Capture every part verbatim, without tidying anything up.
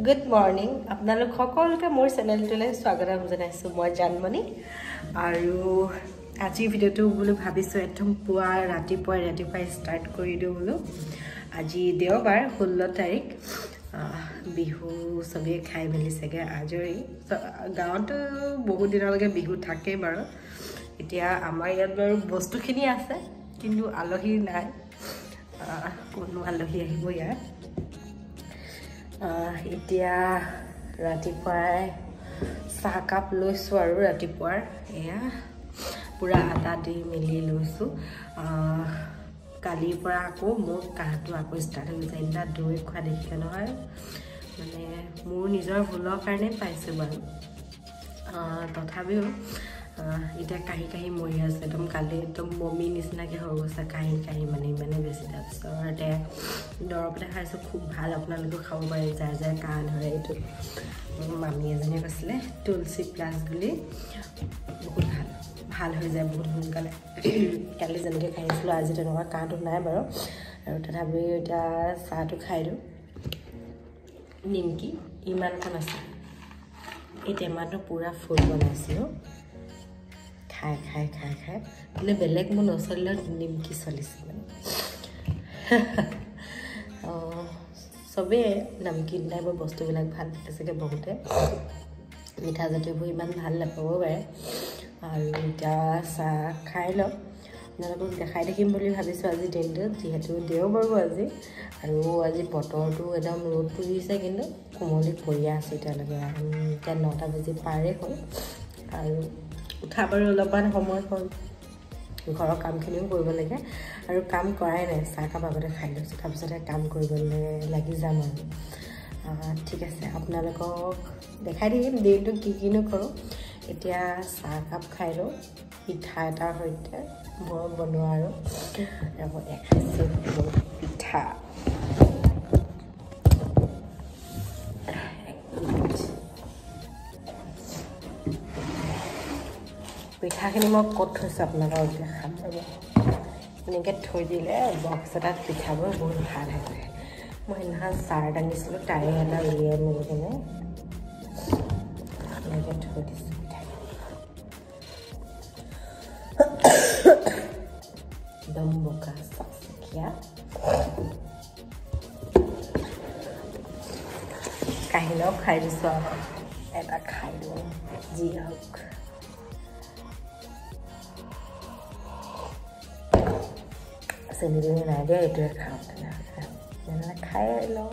Good morning. আপোনালোক সকলোকে মোৰ চেনেলটোলৈ স্বাগতম জনাইছো মই জানমণি আৰু আজি ভিডিওটো বুলি ভাবিছো একদম পুৱা ৰাতিপুৱা ৰাতিপুৱা ষ্টাৰ্ট কৰি দিও বলো আজি দেওবাৰ ষোল্ল তাৰিখ বিহু সবে খাই মেলি সগে আজৰি গাঁৱত বহু দিনলৈকে বিহু থাকে বাৰু এতিয়া আমাৰ ইয়াত বাৰু বস্তুখিনি আছে কিন্তু আলহী নাই কোনো আলহী আহিব ইয়াত এতিয়া ৰাতিপুৱাই চাহ কাপ লৈছো আৰু ৰাতিপুৱাৰ এয়া পুৰা আটা দি মিলি লৈছো কালিৰ পৰা আকৌ মোৰ কাহটো আকৌ ষ্টাৰ্ট হৈ যায় না দৈ খোৱা দেখিলে নহয় মানে মোৰ নিজৰ ভুলৰ কাৰণে পাইছো বাৰু তথাপিও এটা কাহি কাহি মৰি আছে একদম কালি একদম মমি নিচিনাকে হৈ গৈছে কাহি কাহি মানে মানে বেছি তাৰপিছতে দৰৱ এটা খাইছো খুব ভাল আপোনালোকে খাব পাৰে যাৰ যাৰ কাহ ধৰে এইটো মামী এজনীয়ে কৈছিলে তুলসী প্লাছ বুলি বহুত ভাল ভাল হৈ যায় বহুত সোনকালে কালি যেনেকৈ খাইছিলোঁ আজি তেনেকুৱা কাহটো নাই বাৰু আৰু তথাপিও এতিয়া চাহটো খাই দিওঁ নিমকি ইমানখন আছে এই টেমাটো পুৰা ফুল বনাইছিলোঁ খাই খাই খাই খাই মানে বেলেগ মোৰ নচলিলেও নিমকি চলিছে মানে চবেই নামকিন টাইপৰ বস্তুবিলাক ভাল পাইছেগৈ বহুতে মিঠা জাতীয়বোৰ ইমান ভাল নাপাব পাৰে আৰু এতিয়া চাহ খাই লওঁ আপোনালোকক দেখাই থাকিম বুলি ভাবিছোঁ আজি দিনটোত যিহেতু দেওবাৰো আজি আৰু আজি বতৰটো একদম ৰ'দটো দিছে কিন্তু কোমলি পৰিয়া আছে এতিয়ালৈকে এতিয়া নটা বাজি পাৰে হ'ল আৰু উঠা বাৰু অলপমান সময় হ'ল ঘৰৰ কামখিনিও কৰিব লাগে আৰু কাম কৰাই নাই চাহকাপ আগতে খাই লৈছোঁ তাৰপিছতে কাম কৰিবলৈ লাগি যাম আৰু ঠিক আছে আপোনালোকক দেখাই থাকিম দিনটো কি কিনো কৰোঁ এতিয়া চাহকাপ খাই লওঁ পিঠা এটাৰ সৈতে মই বনোৱা আৰু দেখাইছোঁ পিঠা পিঠাখিনি মই ক'ত থৈছোঁ আপোনালোকক এতিয়া খাম ৰ'ব এনেকৈ থৈ দিলে বক্স এটাত পিঠাবোৰ বহুত ভাল হয় মই সেইদিনাখন চাহ এটা আনিছিলোঁ তাৰে এটা উলিয়াই মেলি কিনে এনেকৈ থৈ দিছোঁ পিঠা একদম বগা চকচকীয়া কাহিলেও খাই দিছোঁ আৰু এটা খাই দিওঁ যি হওক চেনি দিনি নাই দিয়া এইটোৱে খাওঁ তেনেহ'লে খাই লওঁ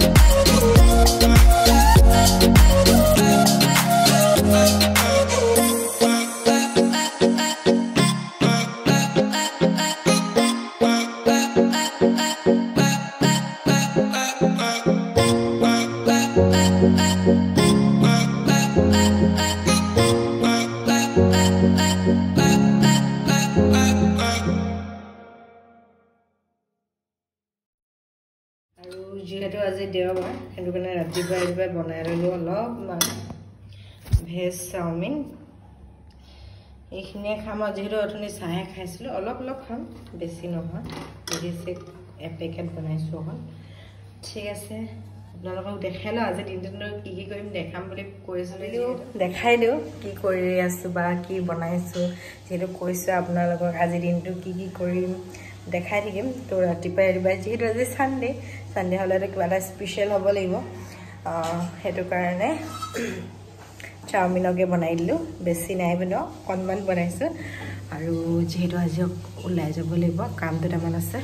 যিহেতু আজি দেওবাৰ সেইটো কাৰণে ৰাতিপুৱা ৰাতিপুৱাই বনাই ল'লোঁ অলপমান ভেজ চাওমিন এইখিনিয়ে খাম আৰু যিহেতু অথনি চাহে খাইছিলোঁ অলপ অলপ খাম বেছি নহয় বেছি এপেকেট বনাইছোঁ অকল ঠিক আছে আপোনালোকক দেখাই লওঁ আজি দিনটোত কি কি কৰিম দেখাম বুলি কৈছিলোঁ দেখাই দিওঁ কি কৰি আছোঁ বা কি বনাইছোঁ যিহেতু কৈছোঁ আপোনালোকক আজি দিনটো কি কি কৰিম দেখাই থাকিম তো ৰাতিপুৱাই ৰাতিপুৱাই যিহেতু আজি চানডে চানডে হ'লেতো কিবা এটা স্পেচিয়েল হ'ব লাগিব সেইটো কাৰণে চাওমিনকে বনাই দিলোঁ বেছি নাই বনোৱা অকণমান বনাইছোঁ আৰু যিহেতু আজি ওলাই যাব লাগিব কাম দুটামান আছে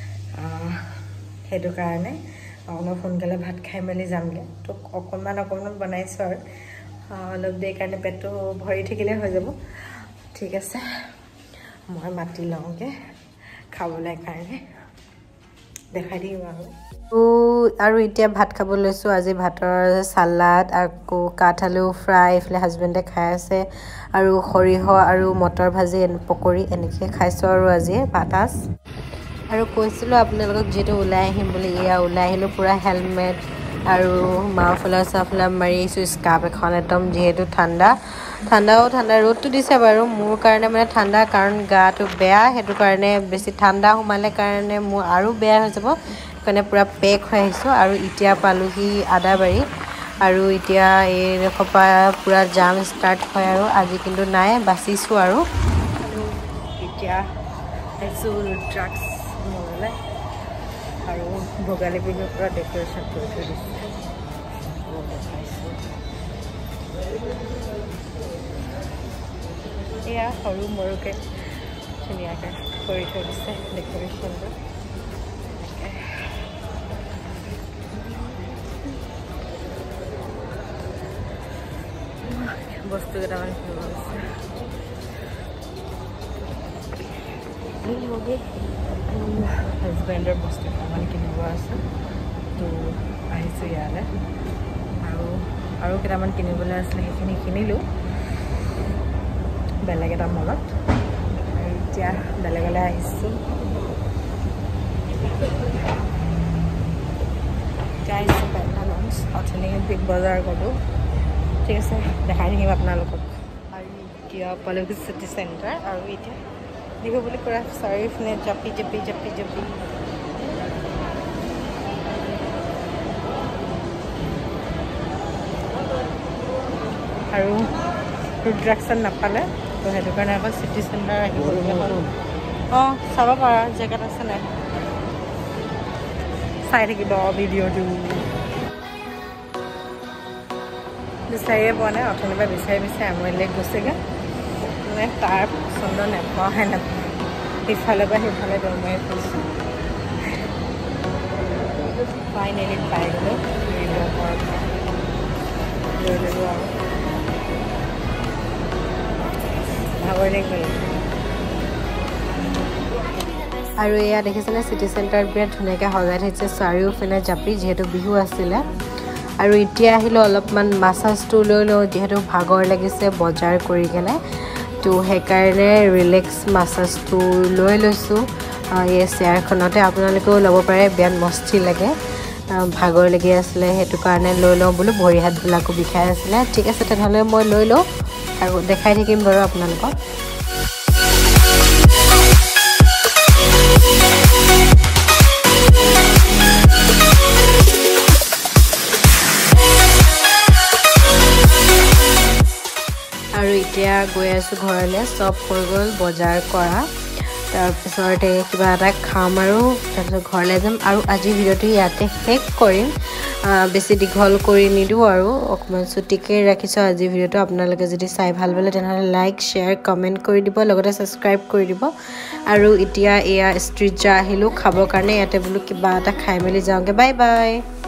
সেইটো কাৰণে অকণমান সোনকালে ভাত খাই মেলি যামগৈ তো অকণমান অকণমান বনাইছোঁ আৰু অলপ দেৰি কাৰণে পেটটো ভৰি থাকিলে হৈ যাব ঠিক আছে মই মাতি লওঁগৈ খাবলৈ কাৰণে দেখাই দিম আৰু আৰু এতিয়া ভাত খাব লৈছোঁ আজি ভাতৰ চালাড আকৌ কাঠআলু ফ্ৰাই এইফালে হাজবেণ্ডে খাই আছে আৰু সৰিয়হ আৰু মটৰ ভাজি পকৰি এনেকৈ খাইছোঁ আৰু আজি ভাতাচ আৰু কৈছিলোঁ আপোনালোকক যিহেতু ওলাই আহিম বুলি এয়া ওলাই আহিলোঁ পূৰা হেলমেট আৰু মাফলাৰ চাফলাৰ মাৰি আহিছোঁ স্কাৰ্ফ এখন একদম যিহেতু ঠাণ্ডা ঠাণ্ডাও ঠাণ্ডা ৰ'দটো দিছে বাৰু মোৰ কাৰণে মানে ঠাণ্ডা কাৰণ গাটো বেয়া সেইটো কাৰণে বেছি ঠাণ্ডা সোমালে কাৰণে মোৰ আৰু বেয়া হৈ যাব সেইকাৰণে পূৰা পেক হৈ আহিছোঁ আৰু এতিয়া পালোহি আদাবাৰী আৰু এতিয়া এই খোপা পুৰা জাম ষ্টাৰ্ট হয় আৰু আজি কিন্তু নাই বাচিছোঁ আৰু এতিয়া আহিছোঁ ৰুদ্ৰাক্স মললৈ আৰু ভোগালী বিহুৰ পৰা ডেক'ৰেশ্যন কৰি থৈ দিছে এয়া সৰু মৰুকৈ ধুনীয়াকৈ কৰি থৈ দিছে ডেক'ৰেশ্যনটো বস্তু কেইটামান কিনিব আছে হাজবেণ্ডৰ বস্তু কেইটামান কিনিব আছে তো আহিছোঁ ইয়ালৈ আৰু আৰু কেইটামান কিনিবলৈ আছিলে সেইখিনি কিনিলোঁ বেলেগ এটা মলত আৰু এতিয়া বেলেগলৈ আহিছোঁ এতিয়া আহিছোঁ পেণ্টালঞ্চ অথনি বিগ বজাৰ গ'লোঁ ঠিক আছে দেখাই থাকিম আপোনালোকক আৰু এতিয়া পালেগৈ চিটি চেণ্টাৰ আৰু এতিয়া বিহু বুলি কৰা চাৰিওফালে জাপি জাপি জাপি জাপি আৰু ৰুদ্ৰাক্সত নাপালে তো সেইটো কাৰণে আকৌ চিটি চেণ্টাৰ আহিবলগীয়া হ'ল অঁ চাব পাৰা জেগাত আছে নাই চাই থাকিব ভিডিঅ'টো বিচাৰিয়ে পোৱা নাই অথনিৰ পৰা বিচাৰি বিচাৰি আমৰিলৈ গৈছেগৈ মানে তাৰ পচন্দ নাপাওঁহে নাপাওঁ সিফালে পৰা সিফালে দৌৰ মাৰি ফুৰিছোঁ ফাইনেলি পাই গ'লোঁ লৈ ল'লোঁ আৰু ভাগৰ লাগি গ'ল আৰু এয়া দেখিছেনে চিটি চেণ্টাৰ বিৰাট ধুনীয়াকৈ সজাই থৈছে চাৰিওফালে জাপি যিহেতু বিহু আছিলে আৰু এতিয়া আহিলোঁ অলপমান মাছাজটো লৈ লওঁ যিহেতু ভাগৰ লাগিছে বজাৰ কৰি কেনে তো সেইকাৰণে ৰিলেক্স মাছাজটো লৈ লৈছোঁ এই চেয়াৰখনতে আপোনালোকেও ল'ব পাৰে বিৰাট মস্তি লাগে ভাগৰ লাগি আছিলে সেইটো কাৰণে লৈ লওঁ বোলো ভৰি হাতবিলাকো বিষাই আছিলে ঠিক আছে তেনেহ'লে মই লৈ লওঁ আৰু দেখাই থাকিম বাৰু আপোনালোকক আৰু এতিয়া গৈ আছোঁ ঘৰলৈ চব হৈ গ'ল বজাৰ কৰা তাৰপিছতে কিবা এটা খাম আৰু তাৰপিছত ঘৰলৈ যাম আৰু আজিৰ ভিডিঅ'টো ইয়াতে শেষ কৰিম বেছি দীঘল কৰি নিদিওঁ আৰু অকণমান চুটিকৈ ৰাখিছোঁ আজিৰ ভিডিঅ'টো আপোনালোকে যদি চাই ভাল পালে তেনেহ'লে লাইক শ্বেয়াৰ কমেণ্ট কৰি দিব লগতে ছাবস্ক্ৰাইব কৰি দিব আৰু এতিয়া এয়া ষ্ট্ৰীট জা আহিলোঁ খাবৰ কাৰণে ইয়াতে বোলো কিবা এটা খাই মেলি যাওঁগৈ বাই বাই